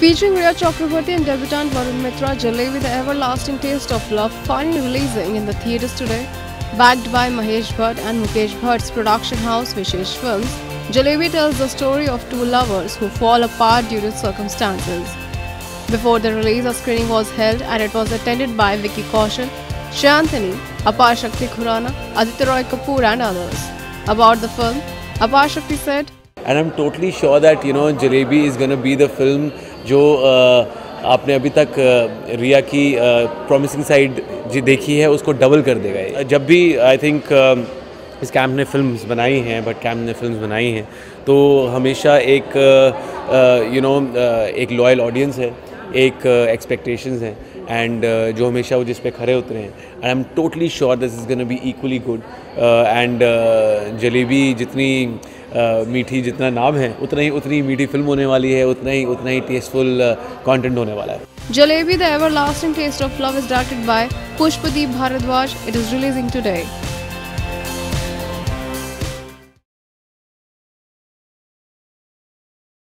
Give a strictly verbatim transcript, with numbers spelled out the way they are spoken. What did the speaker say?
Featuring Rhea Chakraborty and debutant Varun Mitra, Jalebi, the everlasting taste of love, finally releasing in the theatres today. Backed by Mahesh Bhatt and Mukesh Bhatt's production house Vishesh Films, Jalebi tells the story of two lovers who fall apart due to circumstances. Before the release, a screening was held and it was attended by Vicky Kaushal, Sayantani, Aparshakti Khurrana, Aditya Roy Kapur and others. About the film, Aparshakti said, And I'm totally sure that you know Jalebi is going to be the film जो आपने अभी तक रिया की promising side जी देखी है उसको double कर देगा। जब भी आई थिंक इस कैंप ने फिल्म्स बनाई हैं बट कैंप ने फिल्म्स बनाई हैं तो हमेशा एक यू नो एक लॉयल ऑडियंस है, एक एक्सपेक्टेशंस हैं एंड जो हमेशा वो जिस पे खरे उतरे हैं। And I am totally sure this is gonna be equally good and jalebi जितनी Uh, मीठी जितना नाम है उतना ही उतनी मीठी फिल्म होने वाली है, उतना ही उतना ही टेस्टफुल कंटेंट होने वाला है। Jalebi, the everlasting taste of love, is directed by Pushpadeep Bharadwaj. It is releasing today.